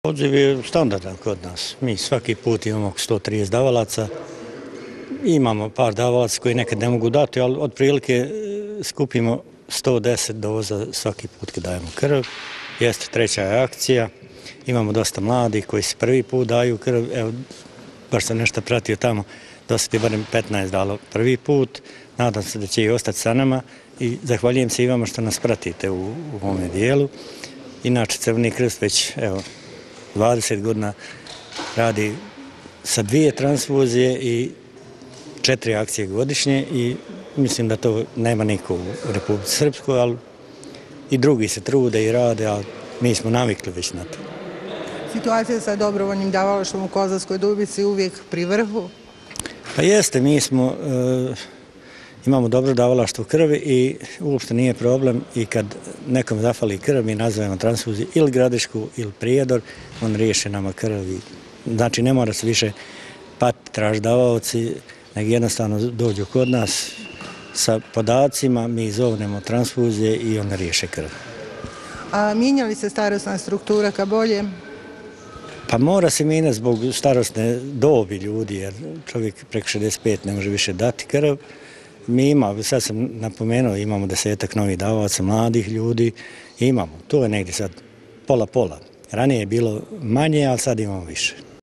Odziv je standardan kod nas. Mi svaki put imamo oko 130 davalaca. Imamo par davalaca koji nekad ne mogu dati, ali otprilike skupimo 110 doza svaki put kad dajemo krv. Jeste treća akcija. Imamo dosta mladih koji se prvi put daju krv. Evo, baš sam nešto pratio tamo. Dosta je barem 15 dalo prvi put. Nadam se da će i ostati sa nama. I zahvaljujem se i vama što nas pratite u ovome dijelu. Inače, Crveni krst već, evo, 20 godina radi sa 2 transfuzije i 4 akcije godišnje i mislim da to nema niko u Republici Srpskoj, ali i drugi se trude i rade, ali mi smo navikli već na to. Situacija sa dobrovoljnim davalaštvom u Kozarskoj Dubici uvijek pri vrhu? Pa jeste, mi imamo dobro davalaštvo krvi i uopšte nije problem i kad nekom zafali krv, mi nazivamo transfuziju ili Gradišku ili Prijedor, on riješi nama krv. Znači ne mora se više patiti tražiti davaoci, nego jednostavno dođu kod nas sa podacima, mi zovnemo transfuzije i on riješe krv. A mijenja li se starosna struktura ka bolje? Pa mora se mijenjati zbog starosne dobi ljudi, jer čovjek preko 65 ne može više dati krv. Mi imamo, sad sam napomenuo, imamo 10-ak novih davalaca, mladih ljudi, imamo. To je negdje sad pola-pola. Ranije je bilo manje, ali sad imamo više.